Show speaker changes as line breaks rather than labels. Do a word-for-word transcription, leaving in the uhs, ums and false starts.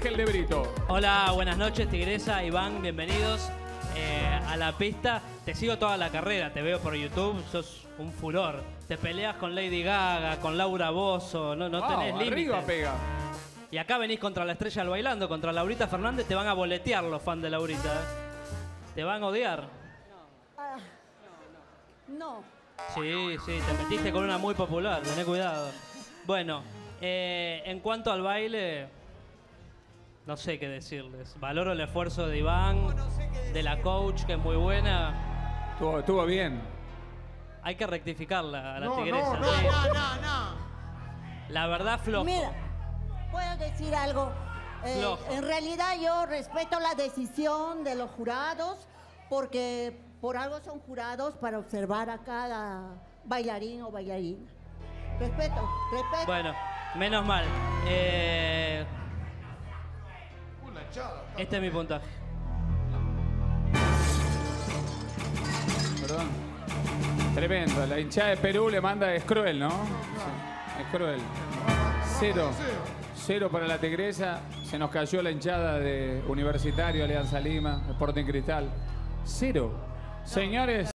Ángel de Brito.
Hola, buenas noches, Tigresa, Iván, bienvenidos eh, a la pista. Te sigo toda la carrera, te veo por YouTube, sos un furor. Te peleas con Lady Gaga, con Laura Bozzo, no, no
Wow,
tenés límites.
arriba pega.
Y acá venís contra la estrella del bailando, contra Laurita Fernández, te van a boletear los fans de Laurita. ¿eh? Te van a odiar.
Ah, no.
Sí, sí, te metiste con una muy popular, tené cuidado. Bueno, eh, en cuanto al baile, no sé qué decirles. Valoro el esfuerzo de Iván, de la coach, que es muy buena.
Estuvo, estuvo bien.
Hay que rectificarla a la
No,
tigresa.
no, no,
sí.
no, no, no.
La verdad, flojo.
Mira, puedo decir algo. Eh,
Flojo.
en realidad yo respeto la decisión de los jurados porque por algo son jurados para observar a cada bailarín o bailarina. Respeto, respeto.
Bueno, menos mal. Eh,
Una hinchada.
este es mi puntaje.
Perdón. Tremendo. La hinchada de Perú le manda, es cruel, ¿no? Sí, es cruel. Cero. Cero para la tigresa. Se nos cayó la hinchada de Universitario, Alianza Lima, Sporting Cristal. Cero. Señores.